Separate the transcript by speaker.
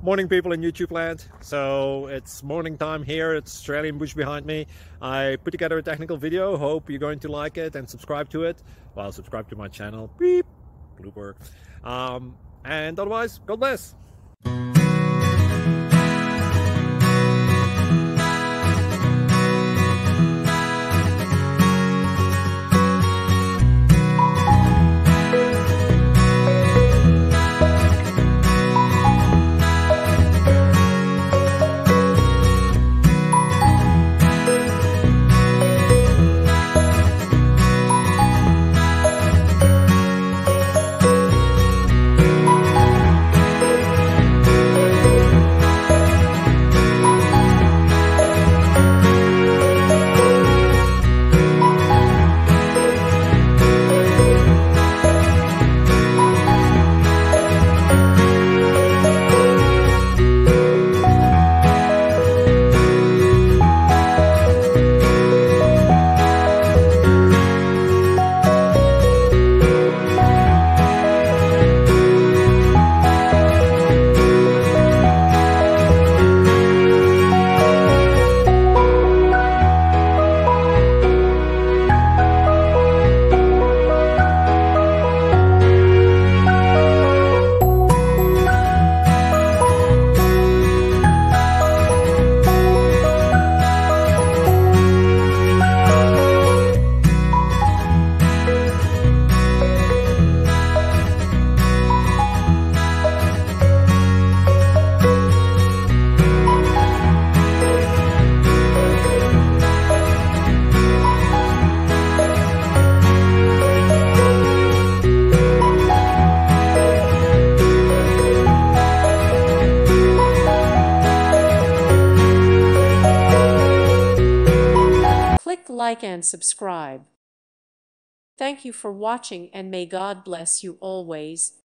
Speaker 1: Morning people in YouTube land. So it's morning time here. It's Australian bush behind me. I put together a technical video. Hope you're going to like it and subscribe to it. Well, subscribe to my channel. Beep. Blooper. And otherwise, God bless.
Speaker 2: Click like and subscribe. Thank you for watching and may God bless you always.